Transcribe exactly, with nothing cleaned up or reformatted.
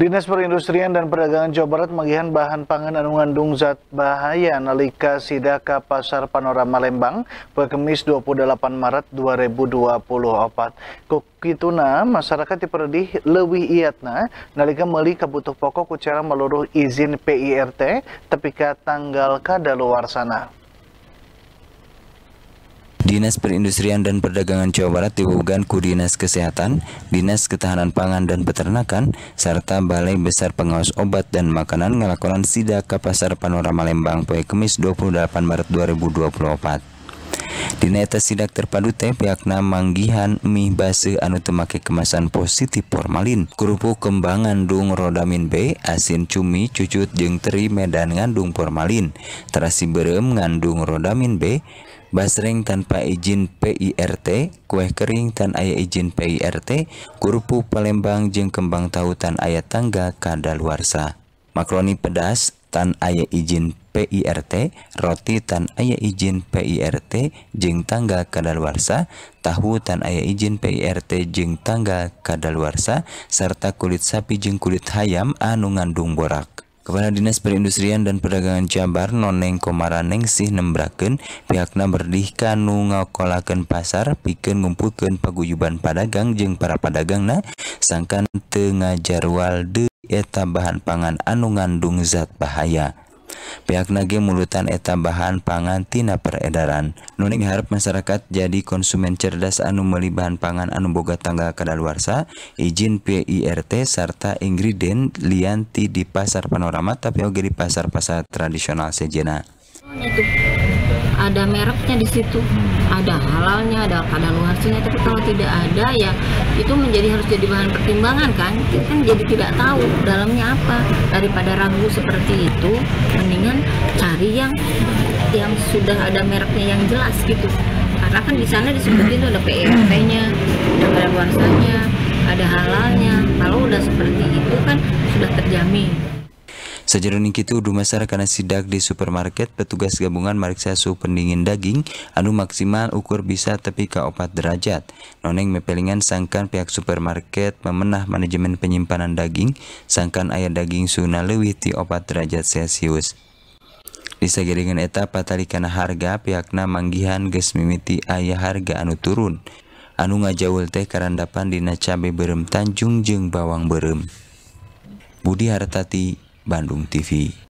Dinas Perindustrian dan Perdagangan Jawa Barat magihan bahan pangan anu ngandung zat bahaya nalika sida ka Pasar Panorama Lembang poe Kemis dua puluh delapan Maret dua ribu dua puluh empat. Ku kituna masyarakat diperedih leuwih iatna nalika meuli kabutuh pokok ku cara meluruh izin P I R T tepi ka tanggal kadaluarsana. Dinas Perindustrian dan Perdagangan Jawa Barat dihubungkan ku Dinas Kesehatan, Dinas Ketahanan Pangan dan Peternakan, serta Balai Besar Pengawas Obat dan Makanan ngelakonan sida ka Pasar Panorama Lembang poe Kemis dua puluh delapan Maret dua ribu dua puluh empat. Dina eta sidak terpadu teh pihakna manggihan mie base anu teu make kemasan positif formalin, kerupuk kembang ngandung rodamin B, asin cumi cucut jeung teri medan ngandung formalin, terasi beureum ngandung rodamin B, basreng tanpa izin P I R T, kue kering tan aya izin P I R T, kerupuk Palembang jeung kembang tahu tan aya tangga kadaluarsa, makroni pedas tan aya izin P I R T, roti tan aya izin P I R T jeung tangga kadaluarsa, tahu tan aya izin P I R T jeung tangga kadaluarsa, serta kulit sapi jeung kulit hayam anu ngandung borak. Kepala Dinas Perindustrian dan Perdagangan Jabar Noneng Komaraneng sih nembrakeun pihakna berdih kanu ngakolakeun pasar pikeun ngumpulkeun paguyuban padagang jeung para padagangna sangkan teu ngajarwal deui eta bahan pangan anu ngandung zat bahaya. Pihakna ge mulutan eta bahan pangan tina peredaran. Nuneng harap masyarakat jadi konsumen cerdas anu meuli bahan pangan anu boga tanggal kadaluarsa, izin P I R T serta ingredient lian ti di Pasar Panorama tapi oge di pasar-pasar tradisional sejenna. Itu ada mereknya di situ, ada halalnya, ada kadaluarsanya, tapi kalau tidak ada ya itu menjadi harus jadi bahan pertimbangan kan, kita kan jadi tidak tahu dalamnya apa. Daripada ragu seperti itu, mendingan cari yang yang sudah ada mereknya yang jelas gitu. Karena kan di sana disebutin tuh ada P I R T-nya, ada kadaluarsanya, ada halalnya. Kalau udah seperti itu kan sudah terjamin. Sajeroning kitu dumasar kana sidak di supermarket petugas gabungan mariksa suhu pendingin daging anu maksimal ukur bisa tepi ka opat derajat. Noneng mepelingan sangkan pihak supermarket memenah manajemen penyimpanan daging sangkan aya daging suhuna leuwih ti opat derajat Celcius. Di sagiringan eta patalikana harga pihakna manggihan geus mimiti aya harga anu turun. Anu ngajaul teh karandapan dina cabe beureum Tanjung jeung bawang beureum. Budi Hartati, Bandung T V.